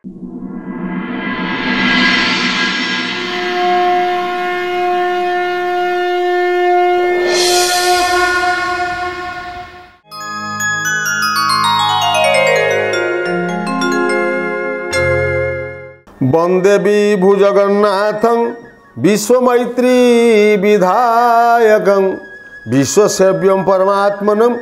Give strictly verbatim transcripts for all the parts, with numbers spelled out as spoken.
वंदे विभु जगन्नाथं विश्वमैत्री विधायकं विश्वसेव्यं परमात्मनं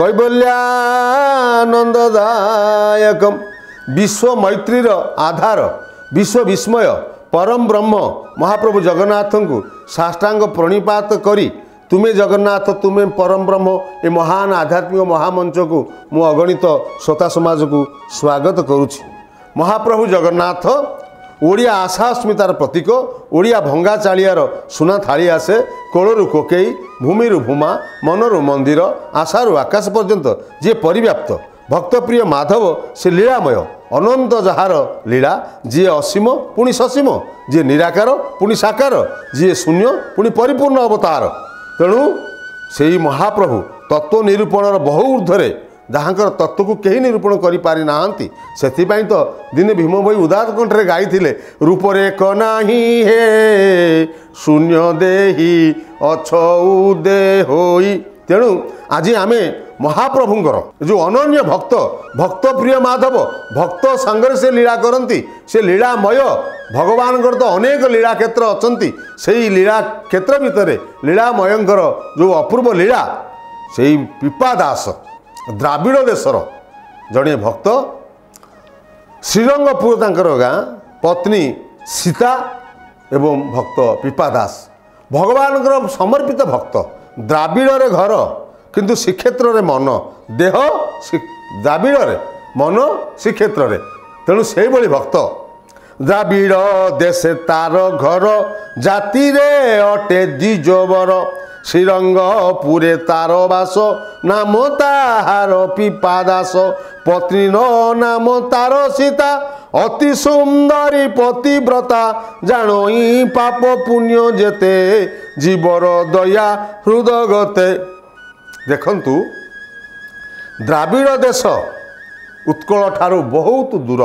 कैवल्यानंददायकं विश्व मैत्रीर आधार विश्व विस्मय परम ब्रह्म महाप्रभु जगन्नाथ को साष्टांग प्रणिपात करी तुम्हें जगन्नाथ तुम्हें परम ब्रह्म ए महान आध्यात्मिक महामंच को मु अगणित श्रोता समाज को स्वागत करुछि। महाप्रभु जगन्नाथ ओडिया आशा अस्मितार प्रतीक ओडिया भंगा चालियार सुना थाली आसे कोलरू कोकेई भूमिरु भूमा मनरु मंदिर आशारु आकाश पर्यंत जे परिव्याप्त भक्तप्रिय माधव से लीलामय अनंत जहार लीला जी असीम पुणी ससीम जी निराकार पुणी साकार जी शून्य पुणी परिपूर्ण अवतार। तेणु से महाप्रभु तत्व निरूपणर बहु ऊर्ध्वे जहाँकर तत्व को कहीं निरूपण कर पारि नाहंती सेथिपाई तो दिने भीम भाई उदात कंठरे गाइथिले रूपरे कनाही हे शून्य देही अछऊ दे होई। तेणु आज आमे महाप्रभुंकर जो अनन्य भक्त भक्त प्रिय माधव भक्त सांगरे से लीला करती से लीलामय भगवान तो अनेक लीला क्षेत्र अछंती से लीला क्षेत्र भितर लीलामयंकर जो अपूर्व लीला से पिपादास द्राविड़ देशर जड़े भक्त श्रीरंगपुर तांकर गाँ पत्नी सीता एवं भक्त पिपादास भगवान समर्पित भक्त द्राविड़ घर किंतु श्रीक्षेत्र रे मन देह द्राविड़ रे मन श्रीक्षेत्र रे तेणु से भली भक्त द्राविड़ देशे तार घर जाति रे अटे द्विजवर श्रीरंगपुरे तार बास नाम ताहार पिपादास पत्नी नाम तार सीता अति सुंदरी पतिव्रता जानई पाप पुण्य जेते जीवर दया हृदगते। देखंतु द्राविड़ देश उत्कल ठारू बहुत दूर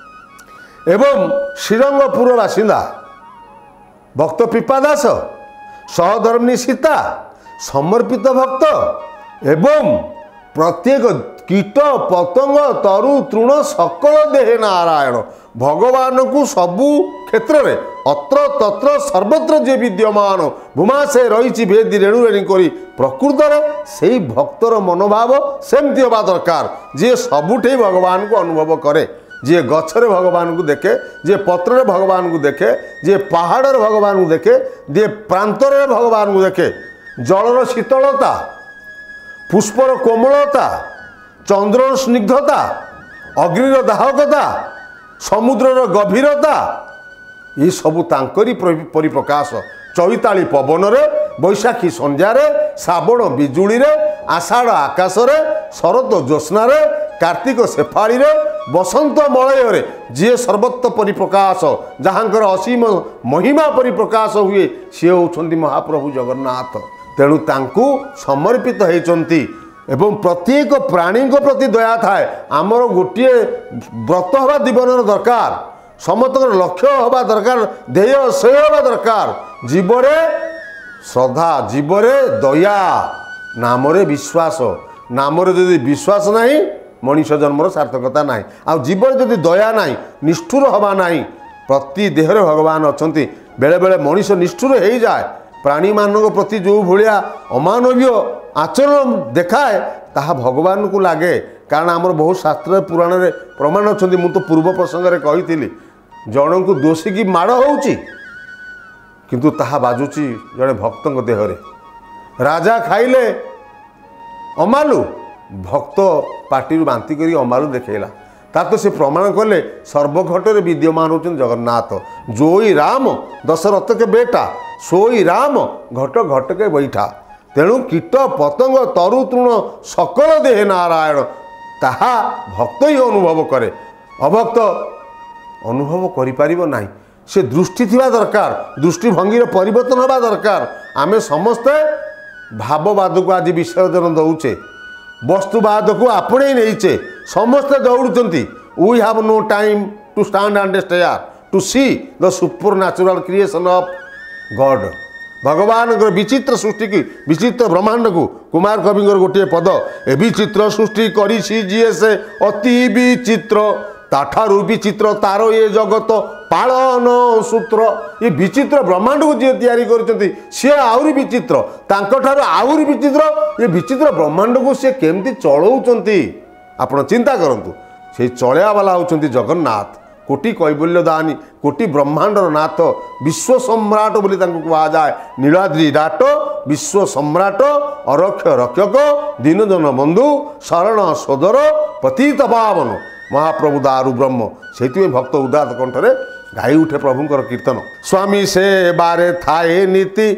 एवं श्रीरंगपुर बासिंदा भक्त पिपादास सहधर्मिणी सीता समर्पित भक्त एवं प्रत्येक कीट पतंग तरु तृण सकल देहे नारायण भगवान को सबु क्षेत्र में अत्र तत्र सर्वत्र जे विद्यमान भूमा से रही भेदी रेणु रेणी करी प्रकृत से भक्तर मनोभाव सेमती होगा दरकार जी सबुठे भगवान को अनुभव करे जी गचरे भगवान को देखे जी पत्र भगवान को देखे जी पहाड़ भगवान को देखे जी प्रांतर भगवान को देखे जलर शीतलता पुष्पर कोमलता चंद्रर स्निग्धता अग्निर दाहकता समुद्रर गभीरता ये सबू तांकरी परिप्रकाश चैताली पवन रे बैशाखी संध्यारे श्रावण बिजुली रे आषाढ़ आकाश रे शरत ज्योत्स्ना रे कार्तिक शेफाड़ी रे बसंत मलय रे जी सर्वत्र परिप्रकाश जहाँकर असीम महिमा परिप्रकाश हुए सी होउछंती महाप्रभु जगन्नाथ। तेणु तांकु समर्पित होइछंती एवं प्रत्येक प्राणी प्रति दया थाए आमर गोटे व्रत हवा जीवन दरकार समस्त लक्ष्य हवा दरकार ध्येय से हवा दरकार जीवरे श्रद्धा जीवरे दया नामरे विश्वास नामरे यदि विश्वास नहीं मनुष्य जन्मर सार्थकता नहीं आ जीवन जदि दया नहीं निष्ठुर हवा नहीं प्रति देहरे भगवान अछंती बेले बेले मनुष्य निष्ठुर हो जाए प्राणी मानक प्रति जो भाया अमानवीय आचरण देखाए ताहा भगवान को लगे कारण आमर बहुत शास्त्र पुराण रे प्रमाण अच्छा मुझे तो पूर्व प्रसंग में कही जन को दोषी की माड़ होउची किंतु ताहा बाजुची जड़े भक्त देहरे राजा खाइले अमालु भक्त पार्टी बांति करी अमालु देखला ता तो से प्रमाण कले सर्वघटरे विद्यमान होचन जगन्नाथ जोई राम दशरथ के बेटा सोई राम घट घट के बैठा। तेणु कीट पतंग तरु तृण सकल देहे नारायण ताहा भक्त ही अनुभव करे अभक्त अनुभव करिपारिबो नाही से दृष्टि थिबा दरकार दृष्टिभंगी परिवर्तन होगा दरकार। आमे समस्ते भाववाद को आज विसर्जन दौचे वस्तुवाद को आपणे नहींचे समस्ते दौड़ुंट we have no time to stand and stare to see the super natural creation of God. भगवान विचित्र सृष्टि की विचित्र ब्रह्मांड को कुमार कवि गोटे पद ए विचित्र सृष्टि करी जीए से अति विचित्र ताठारू विचित्र तार ये जगत पालन सूत्र। ये विचित्र ब्रह्मांड को जी तैयारी करछंती सी आउरी विचित्र तांकठार आउरी विचित्र ये विचित्र ब्रह्मांड को सी केमती चलाउछंती आपण चिंता करंतु। से चलया वाला होउछंती जगन्नाथ कोटि कैबल्य दानी कोटि ब्रह्मांडर नाथ विश्व सम्राट बोली तांको कहा जाए नीलाद्रि राट विश्व सम्राट अरक्ष रक्षक दीनजन बंधु शरण सोदर पतित पावन महाप्रभु दारु ब्रह्म से भक्त उदात कंठरे गाई उठे प्रभुंकर कीर्तन। स्वामी से बारे थाए नीति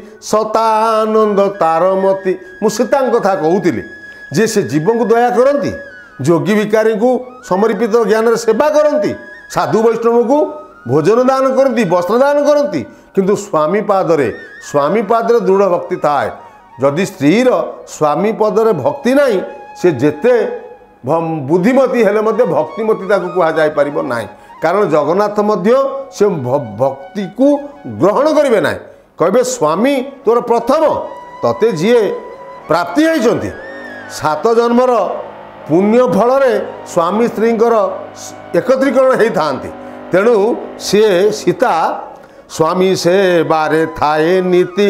सतानंद तारमती मु सीता कथा कहूली जे से जीव को दया करती जोगी भिकारी को समर्पित ज्ञान सेवा करती साधु वैष्णव को भोजन दान करती वस्त्र दान करती किंतु स्वामी पादरे स्वामी पादरे दृढ़ भक्ति थाए। जदि स्त्रीर स्वामी पदरे भक्ति नहीं से जेते बुद्धिमती हेले मध्य भक्तिमती ताकू कहा जाय परिबो नाही कारण जगन्नाथ मध्य से भक्ति को ग्रहण करेंगे ना कहे स्वामी तोर प्रथम तते जीए प्राप्ति होती सात जन्मर पुण्य फल स्वामी स्त्री एकत्रीकरण होता तेणु सी सीता स्वामी से बारे थाए नीति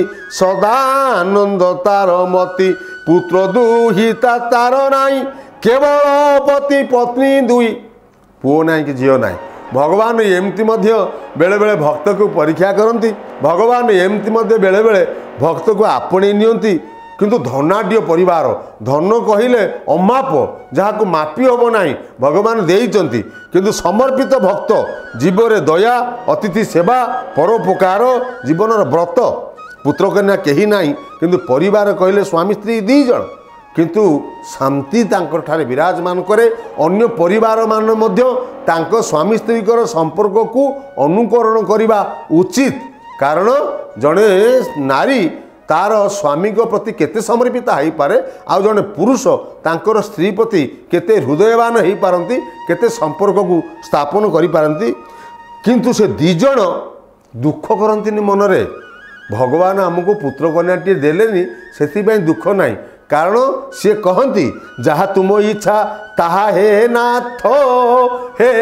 सदानंद तार मती पुत्र दुहिता तार नाई केवल पति पत्नी दुई पुओ ना कि झील ना भगवान एमती बेले बेले भक्त को परीक्षा करती भगवान एमती बेले बेले भक्त को आपणे नियंती किंतु धनाढ़ परिवार धन कहले अमाप जहाँ को मापी हम ना भगवान देइचंती किंतु समर्पित भक्त जीवरे दया अतिथि सेवा परोपकार जीवनर व्रत पुत्र कन्या कहीं ना किंतु परिवार कहले स्वामी स्त्री दी जन किंतु शांति तांकर ठारे विराजमान करे अन्य परिवार मान मध्य तांको स्वामी स्त्री संपर्क को अनुकरण करने उचित कारण जड़े नारी तार स्वामी प्रति केते समर्पित हो पारे आउ जड़े पुरुष तांकर स्त्री प्रति केते हृदयवान हो पारती केते संपर्क को स्थापन करि पारती किंतु से दीज दुख करती मनरे भगवान आमको पुत्र कन्याटी देलेनी से दुख नाई कारण सी कहती जहाँ तुम इच्छा ताहा हे नाथ हे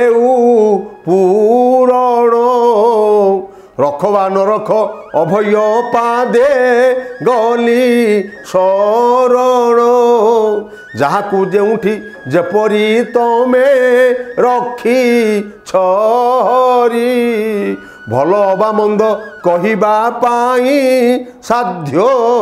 पूरण रखवा न रख अभय पादे गली शरण जहाँ को जेउठी जेपरी तमे रखी छरी भल अबा मंद कहिबा पाई साध्य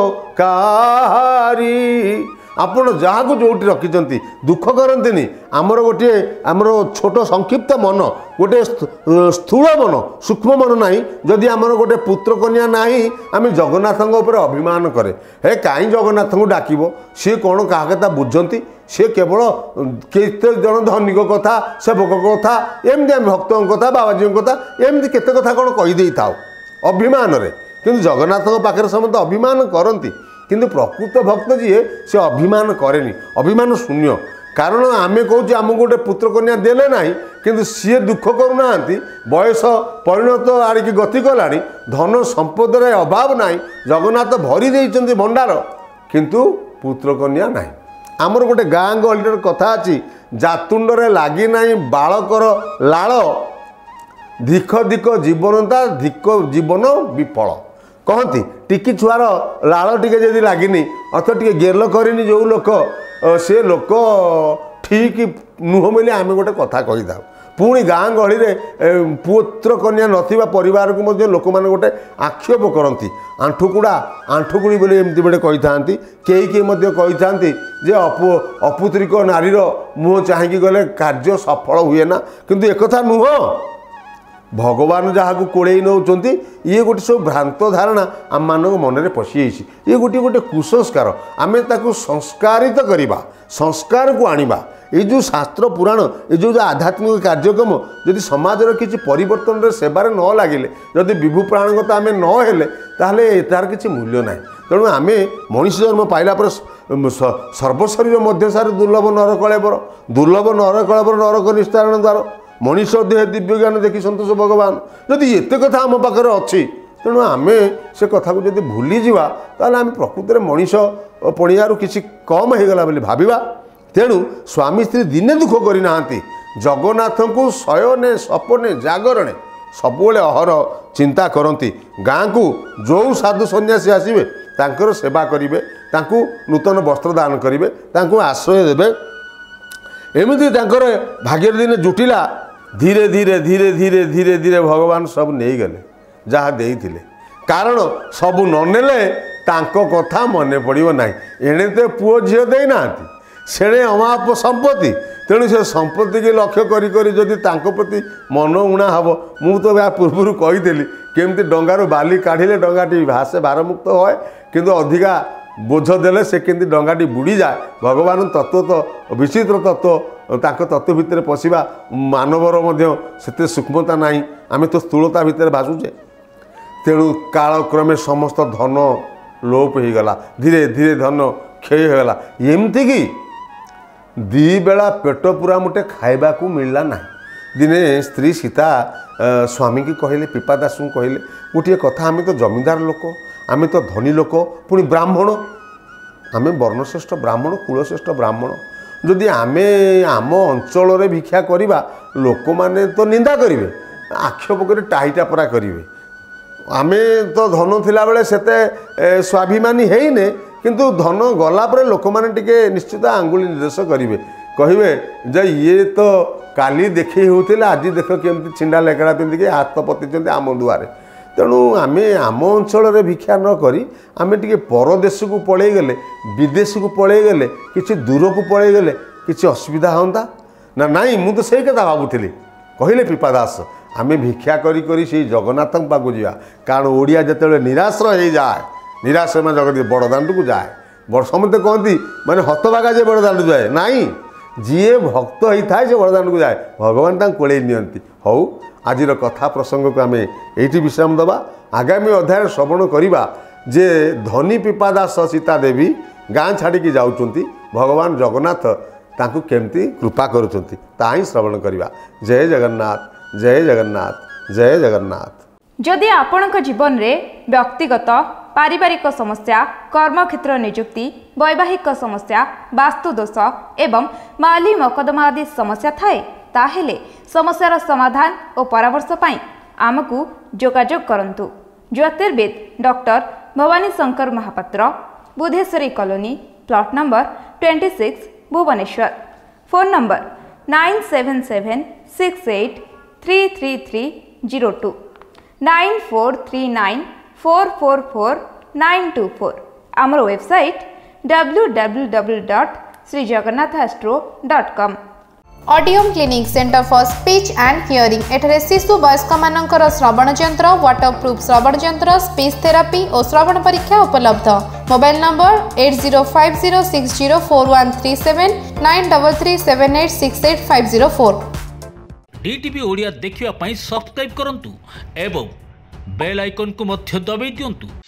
कारी आपण जहाँ को जोटी रखिंट दुख करते आमर गोटे आमर छोट संक्षिप्त मन गोटे स्थूल मन सूक्ष्म मन ना जदि आमर गोटे पुत्र कन्या ना आम जगन्नाथ अभिमान करे हे कहीं जगन्नाथ को डाक सी कौन क्या कथा बुझती सी केवल केते जन धनिक कथा सेवक कथा एमती आम भक्त कथा बाबाजी कथा एमती केते कथा कौन कहीदे था अभिमान कि जगन्नाथ पाखे समस्त अभिमान करती किंतु प्रकृत भक्त जी से अभिमान करेनी अभिमान शून्य कारण आमे कहूँ आमको गोटे पुत्र कन्या देले ना किंतु सी दुख करूना बयस परिणत आड़िकी गति कला धन संपद अभाव ना जगन्नाथ भरी देइचंती भंडार किंतु पुत्र कन्या ना आमर गोटे गाँ गहलिर कथा अच्छी जातुंडरे लगी ना बालकर लाल धिक धिक जीवनता धिक जीवन विफल कहती टिकी छुआर लाल टिके जदि लगिनी अथ टे गेल करनी जो लोक से लोक ठीक नुह बोली आम गोटे कथा कही था पुणी गाँ गहली में पुत्र कन्या नथिबा परिवार को मध्य लोक मैंने गोटे आक्षेप करती आंठुकुड़ा आंठुकुड़ी बोली एमती बड़े कही था कई कई कही था जे अपु अपुत्रिक नारीर मुँह चाहिए गले कार्य सफल हुए ना किंतु एक कथा नुह भगवान जहाँ को कोड़े नौकरी ये गोटे सब भ्रांत धारणा आम मान मन में पशि ये गोटे गोटे कुसंस्कार आम ताकू संस्कारित करवा संस्कार को आनिबा ये जो शास्त्र पुराण ये जो आध्यात्मिक कार्यक्रम यदि समाजर किसी परिवर्तन सेवार न लगे जदि विभु प्राणगत आम नहेले ताहले तार किसी मूल्य ना तेणु आम मनीष जन्म पाइला पर सर्वशरीर मध्य सारे दुर्लभ नर कलेबर दुर्लभ नर कलेबर नरक निस्तारण द्वार मनीष देह दिव्य ज्ञान देखी संतोष भगवान जदि एत कथा आम पाखे अच्छी तेणु आम से कथा को जब भूली जावा ताले आम प्रकृत में मनीष पड़ियारू किसी कम हो गला बोली भाविबा। तेणु स्वामी स्त्री दिने दुख करना जगन्नाथ को शयने सपने जागरणे सबुले अहर चिंता करती। गाँ को जो साधु सन्यासी आसवे तांकर सेवा करेंगे, नूतन वस्त्र दान करेंगे, आश्रय देवे। एमती भाग्य दिन जुटिला धीरे धीरे धीरे धीरे धीरे धीरे भगवान सब नहीं गले जहाँ देइथिले। कारण सब ननेले तांको कथा मने पड़ो ना। एणे तो पुओ झील देना सेणे अमाप संपत्ति। तेणु से संपत्ति की लक्ष्य करी करी जदि तांको प्रति मन उणा हम मु तो या पूर्व कही केमती डंगार बाली काढ़िले डंगाटी भासे भारमुक्त होए किंतु अधिका बोझ देले से केमती डंगाटी बुड़ी जाए। भगवान तत्व तो विचित्र तत्व तांको तत्व भितर पशिबा मानवर मध्य सेते सूक्ष्मता नाही। आमे तो स्थूलता भितर भासुचे। तेणु कालक्रमे समस्त धन लोप हो गला। धीरे धीरे धन क्षय हो गला। एमती कि दी बेला पेट पूरा मुटे खाइबा को मिलला ना। दिने स्त्री सीता स्वामी की कहले पिपादास को कहले गोटे कथा आम तो जमींदार लोक आम तो धनी लोक पुणी ब्राह्मण आम वर्णश्रेष्ठ ब्राह्मण कुलश्रेष्ठ ब्राह्मण जदि आम आम अंचल भिक्षा करवा लोक मैंने तो निंदा करेंगे आक्षेप कर टाहीटा परा करेंगे। आम तो धन थिला बेले सेते स्वाभिमानी हैने किंतु धन गला पर लोक मैंने टिके निश्चित आंगुली निर्देश करेंगे कहे जे ये तो काली देखी होते आज देख केमती छिंडा लेकड़ा पिंधिक हाथ पति आम दुआरे। तेणु आम आम अंचल भिक्षा न करी आम टे परदेश को पलि गले विदेश को पलि गले कि दूर को पलि गले कि असुविधा हाँ ना नाई मु तो सही कथा भावुली। कहले पिपादास आम भिक्षा करी करी से जगन्नाथ पाक जा कारण ओडिया जिते निराश हो जाए निराश में जगत बड़दाण्ड को जाए बड़ समस्ते कहती माने हतभागा जे बड़दाण्ड जाए नाई जी भक्त होता है से बड़दाण्ड को जाए भगवान तक कोड़े नियंती। हौ आज कथा प्रसंग को आम ये विश्राम दबा। आगामी अध्याय श्रवण करवा जे धनी पिपादास सीता देवी गाँ छाड़ी जाऊँच भगवान जगन्नाथ तांकु केमती कृपा करुँच ताही श्रवण करवा। जय जगन्नाथ जय जगन्नाथ जय जगन्नाथ। जदि आपणक जीवन में व्यक्तिगत पारिवारिक समस्या कर्मक्षेत्र नियुक्ति वैवाहिक समस्या वास्तुदोष एवं माली मकदमा आदि समस्या थाए ताहेले समस्यार समाधान और परामर्श पाई आमको जोगाजोग करंतु। ज्योतिर्वेद doctor Bhabani Shankar Mahapatra Budheswari colony plot number छब्बीस Bhubaneswar. Phone number nine seven seven six eight three three three zero two nine four three nine four four four nine two four. आमर website W W W dot Shri Jagannath astro dot com. Audium clinic centre for speech and hearing एठरे शिशु वयस्क मानकर श्रवण यंत्र waterproof श्रवण यंत्र speech therapy और श्रवण परीक्षा उपलब्ध। Mobile number eight zero five zero six zero four one three seven nine double three seven eight six eight five zero four. DTV Odia देखिवा पाई सब्सक्राइब करंतु एवं बेल आइकन को मध्य दबाई दियंतु।